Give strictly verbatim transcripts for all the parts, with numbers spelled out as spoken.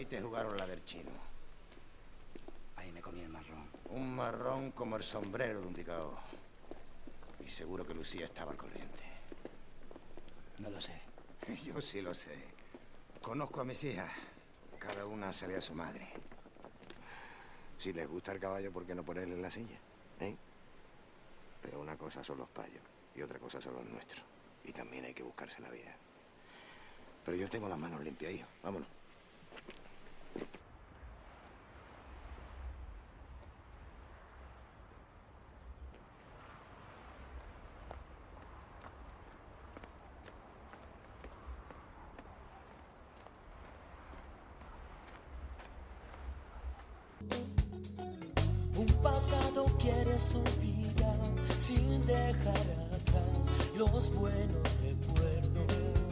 Ahí te jugaron la del chino. Ahí me comí el marrón. Un marrón como el sombrero de un picao. Y seguro que Lucía estaba al corriente. No lo sé. Yo sí lo sé. Conozco a mis hijas. Cada una sabe a su madre. Si les gusta el caballo, ¿por qué no ponerle en la silla? ¿Eh? Pero una cosa son los payos y otra cosa son los nuestros. Y también hay que buscarse la vida. Pero yo tengo las manos limpias, hijo. Vámonos. Un pasado quiere su vida sin dejar atrás los buenos recuerdos.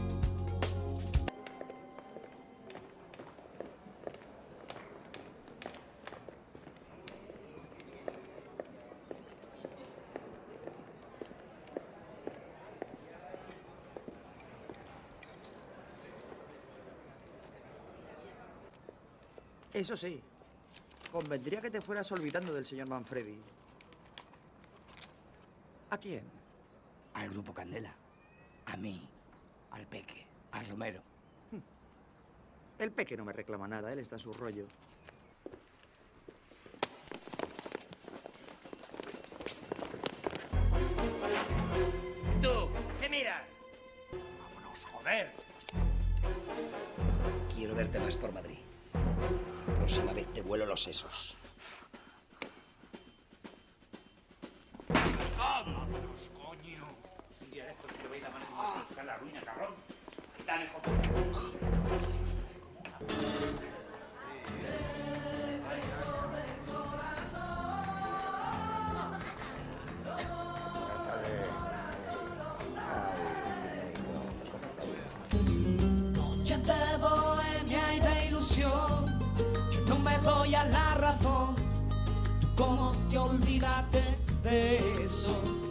Eso sí, convendría que te fueras olvidando del señor Manfredi. ¿A quién? Al Grupo Candela. A mí. Al Peque. Al Romero. El Peque no me reclama nada, él está a su rollo. ¡Tú! ¿Qué miras? ¡Vámonos, joder! Quiero verte más por Madrid. La próxima vez te vuelo los sesos. ¡Vámonos, coño! Un día de estos que veis la mano a buscar la ruina, cabrón. Dale, joder. Noches de bohemia y de ilusión, yo no me doy a la razón. ¿Tú cómo te olvidaste de eso?